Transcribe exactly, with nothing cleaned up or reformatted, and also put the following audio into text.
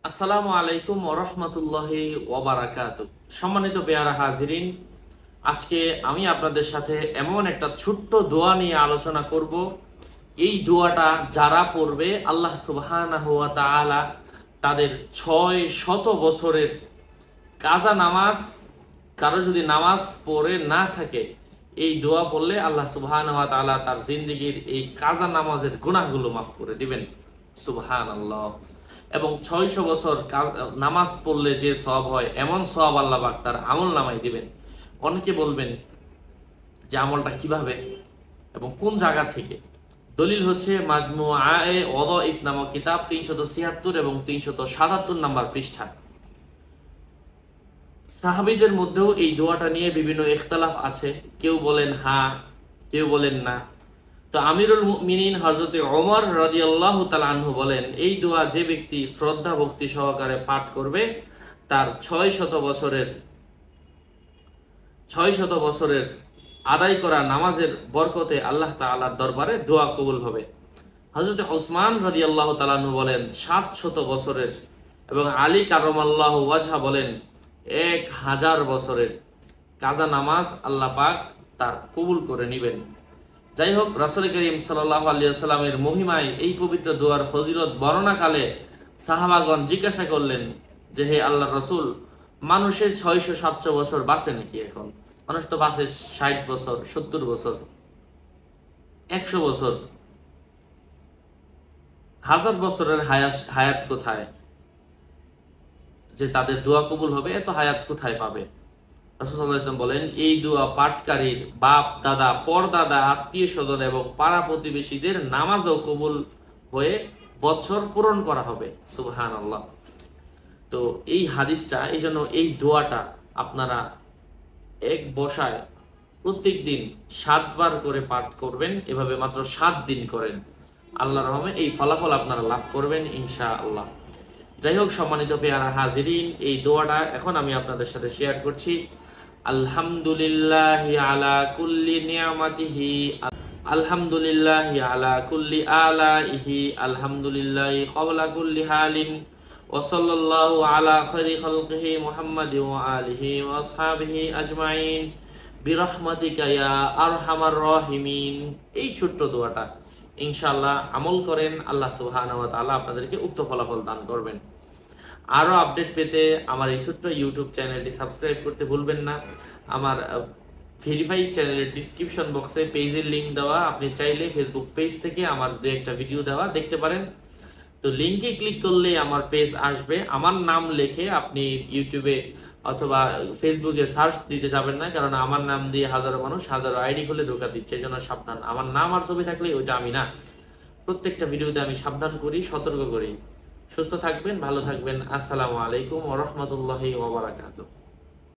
আসসালামু আলাইকুম ওয়া রাহমাতুল্লাহি ওয়া বারাকাতুহু। সম্মানিত পেয়ারা হাজিরিন, আজকে আমি আপনাদের সাথে এমন একটা ছোট্ট দোয়া নিয়ে আলোচনা করব। এই দোয়াটা যারা পড়বে আল্লাহ সুবহানাহু ওয়া তাআলা তাদের ছয় শত বছরের কাজা নামাজ, কারো যদি নামাজ পড়ে না থাকে, এই দোয়া পড়লে আল্লাহ সুবহানাহু ওয়া তাআলা তার জিন্দেগির এই কাজা নামাজের গুনাহগুলো মাফ করে দিবেন। সুবহানাল্লাহ। এবং ছয়শ বছর নামাজ পড়লে যে সওয়াব হয়, এমন সওয়াব আল্লাহ পাক তার আমল নামায় দিবেন। অনেকে বলবেন যে আমলটা কিভাবে এবং কোন জায়গা থেকে? দলিল হচ্ছে মাজমুআয়ে ওয়াদাইফ নামক কিতাব তিনশত ছিয়াত্তর এবং তিনশত সাতাত্তর নাম্বার পৃষ্ঠা। সাহাবীদের মধ্যেও এই দোয়াটা নিয়ে বিভিন্ন ইখতিলাফ আছে, কেউ বলেন হ্যাঁ, কেউ বলেন না। তো আমিরুল মুমিনিন হযরতে ওমর রাদিয়াল্লাহু তাআলা আনহু বলেন, এই দোয়া যে ব্যক্তি শ্রদ্ধা ভক্তি সহকারে পাঠ করবে, তার ছয় শত বছরের ছয় শত বছরের আদায় করা নামাজের বরকতে আল্লাহ তাআলার দরবারে দোয়া কবুল হবে। হযরতে ওসমান রাদিয়াল্লাহু তাআলা আনহু বলেন সাত শত বছরের, এবং আলী কাররামাল্লাহু ওয়াজহা বলেন এক হাজার বছরের কাজা নামাজ আল্লাহ পাক তার কবুল করে নেবেন। যাই হোক, রাসূল করিম সাল্লাল্লাহু আলাইহি ওয়াসাল্লামের মহিমায় এই পবিত্র দোয়ার ফজিলত বর্ণনাকালে সাহাবাগণ জিজ্ঞাসা করলেন যে, হে আল্লাহর রাসূল, মানুষের ছয়শ সাতশো বছর বাঁচে নাকি? এখন মানুষ তো বাঁচে ষাট বছর, সত্তর বছর, একশো বছর, হাজার বছরের হায়াত হায়াত কোথায় যে তাদের দোয়া কবুল হবে? এত হায়াত কোথায় পাবে? রাসূল সাল্লাল্লাহু আলাইহি ওয়াসাল্লাম বলেন, এই দোয়া পাঠকারীর বাপ দাদা পরদাদা আত্মীয় স্বজন এবং পাড়া প্রতিবেশীদের নামাজও কবুল হয়ে বছর পূরণ করা হবে। সুবহানাল্লাহ। তো এই হাদিসটা, এই জন্য এই দোয়াটা আপনারা এক বসায় প্রত্যেক দিন সাতবার করে পাঠ করবেন। এভাবে মাত্র সাত দিন করেন, আল্লাহর রহমে এই ফলাফল আপনারা লাভ করবেন ইনশাআল্লাহ। যাই হোক, সম্মানিত পেয়ারা হাজিরিন, এই দোয়াটা এখন আমি আপনাদের সাথে শেয়ার করছি। আলহামদুলিল্লাহি আলা কুল্লি নিয়ামাতিহি, আলহামদুলিল্লাহি আলা কুল্লি আলাইহি, আলহামদুলিল্লাহি ক্বাবলা কুল্লি হালিন, ওয়া সাল্লাল্লাহু আলা খায়রি খালকিহি মুহাম্মাদি ওয়া আলিহি ওয়া আসহাবিহি আজমাইন বিরহমাতিকা ইয়া আরহামার রাহিমিন। এই ছোট্ট দোয়াটা ইনশাআল্লাহ আমল করেন, আল্লাহ সুবহানাহু ওয়া তাআলা আপনাদেরকে উক্ত ফলাফল দান করবেন। আরো আপডেট পেতে আমার এই ছোট্ট ইউটিউব চ্যানেলটি সাবস্ক্রাইব করতে ভুলবেন না। আমার ভেরিফাইড চ্যানেলের ডিসক্রিপশন বক্সে পেজের লিংক দেওয়া, আপনি চাইলে ফেসবুক পেজ থেকে আমার দু একটা ভিডিও দেওয়া দেখতে পারেন। তো লিংকে ক্লিক করলে আমার পেজ আসবে। আমার নাম লিখে আপনি ইউটিউবে অথবা ফেসবুকে সার্চ দিতে যাবেন না, কারণ আমার নাম দিয়ে হাজারো মানুষ হাজারো আইডি খুলে ধোকা দিচ্ছে, এই জন্য সাবধান। আমার নাম আর ছবি থাকলে ওইটা আমি না। প্রত্যেকটা ভিডিওতে আমি সাবধান করি, সতর্ক করি। সুস্থ থাকবেন, ভালো থাকবেন। আসসালামু আলাইকুম ওয়া রাহমাতুল্লাহি ওয়া বারাকাতুহু।